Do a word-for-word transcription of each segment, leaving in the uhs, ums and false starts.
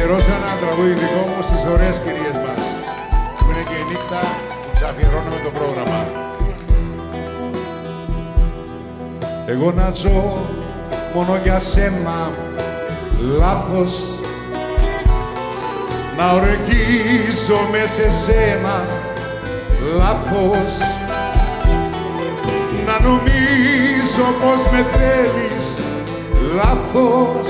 αφιερώσω ένα τραγούδι δικό μου στις ωραίες κυρίες μας, που είναι και η νύχτα που τους αφιερώνουμε το πρόγραμμα. Εγώ να ζω μόνο για σένα, λάθος, να ορκίζομαι σε σένα, λάθος, να νομίζω πως με θέλεις, λάθος,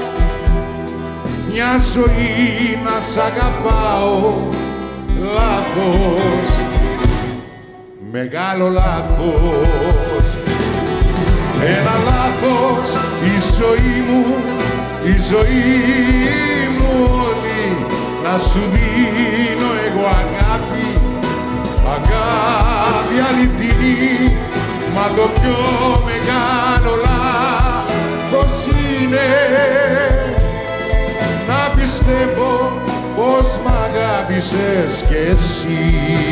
μια ζωή να σ' αγαπάω, λάθος, μεγάλο λάθος. Ένα λάθος, η ζωή μου, η ζωή μου όλη, να σου δίνω εγώ αγάπη, αγάπη αληθινή, μα το πιο μεγάλο λάθος είναι να πιστεύω πως μ' αγάπησες κι εσύ.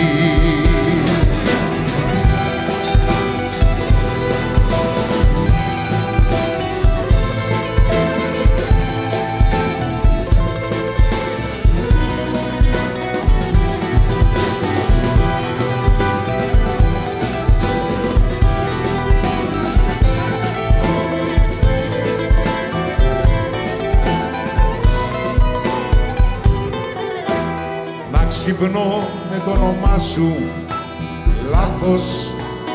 Ξυπνώ με το όνομά σου, λάθος,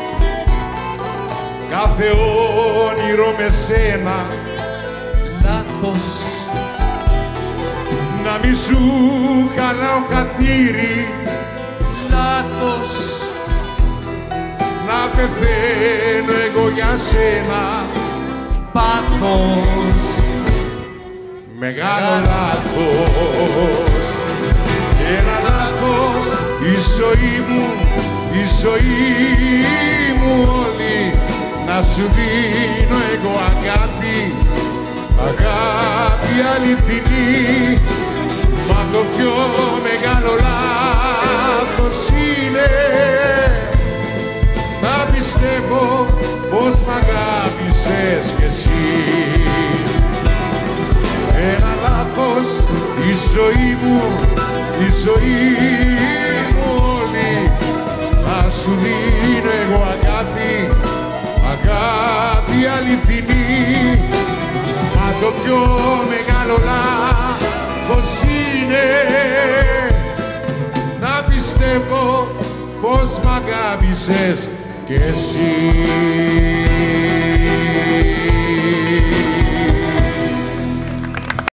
κάθε όνειρο με σένα, λάθος, να μη σου χαλάω χατήρι, λάθος, να πεθαίνω εγώ για σένα, πάθος, μεγάλο λάθος. Ένα λάθος, η ζωή μου, η ζωή μου όλη, να σου δίνω εγώ αγάπη, αγάπη αληθινή, μα το πιο μεγάλο λάθος είναι να πιστεύω πως μ' αγάπησες κι εσύ. Ένα λάθος, η ζωή μου, η ζωή μου όλη, να σου δίνω εγώ αγάπη, αγάπη αληθινή, μα το πιο μεγάλο λάθος είναι να πιστεύω πως μ' αγάπησες κι εσύ.